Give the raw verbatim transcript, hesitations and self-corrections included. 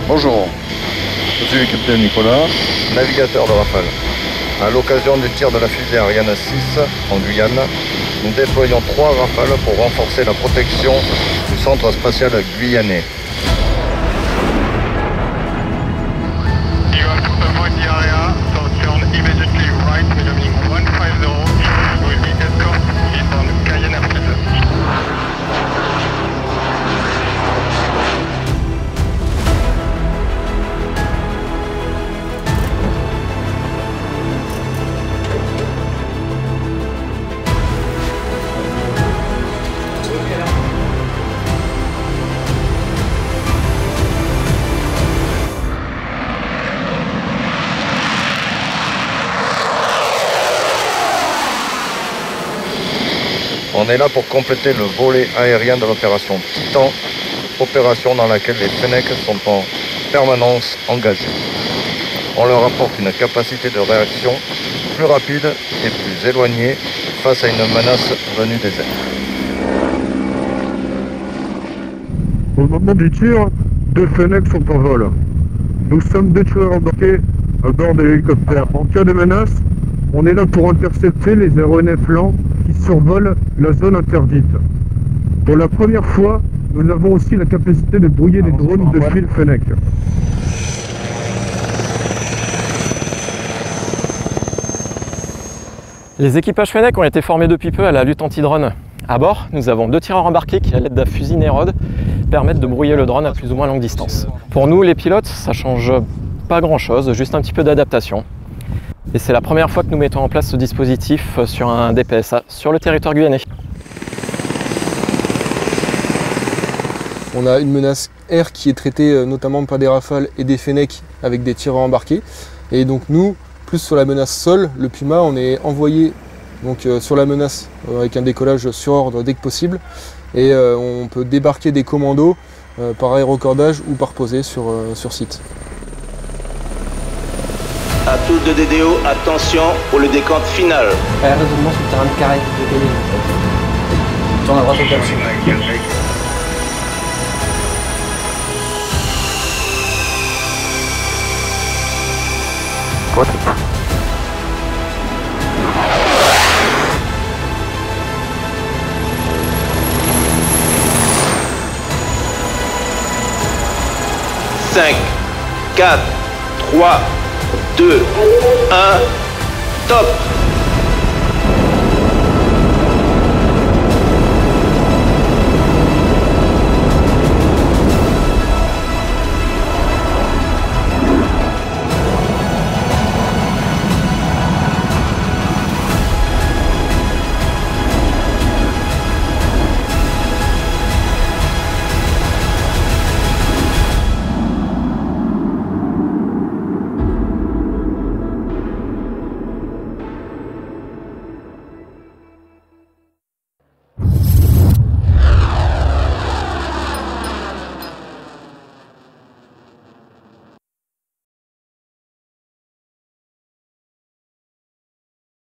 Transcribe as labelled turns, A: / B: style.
A: Bonjour, je suis le capitaine Nicolas, navigateur de Rafale. À l'occasion du tir de la fusée Ariane six en Guyane, nous déployons trois Rafales pour renforcer la protection du centre spatial guyanais. On est là pour compléter le volet aérien de l'opération Titan, opération dans laquelle les Fennecs sont en permanence engagés. On leur apporte une capacité de réaction plus rapide et plus éloignée face à une menace venue des airs.
B: Au moment du tir, deux Fennecs sont en vol. Nous sommes deux tueurs embarqués à bord de l'hélicoptère. En cas de menace, on est là pour intercepter les aéronefs lents qui survolent la zone interdite. Pour la première fois, nous avons aussi la capacité de brouiller les drones de fil Fennec.
C: Les équipages Fennec ont été formés depuis peu à la lutte anti-drone. À bord, nous avons deux tireurs embarqués qui, à l'aide d'un fusil Nérode, permettent de brouiller le drone à plus ou moins longue distance. Pour nous, les pilotes, ça change pas grand-chose, juste un petit peu d'adaptation. Et c'est la première fois que nous mettons en place ce dispositif sur un D P S A sur le territoire guyanais.
D: On a une menace air qui est traitée notamment par des Rafales et des Fennecs avec des tireurs embarqués. Et donc nous, plus sur la menace sol, le Puma, on est envoyé donc, euh, sur la menace euh, avec un décollage sur ordre dès que possible. Et euh, on peut débarquer des commandos euh, par aérocordage ou par posée sur, euh, sur site.
E: À tous de D D O, attention pour le décompte final.
F: Ouais, raisonnement sur le terrain de carré de gagner. Tourne à droite au capsule.
E: cinq, quatre, trois, deux, un, top!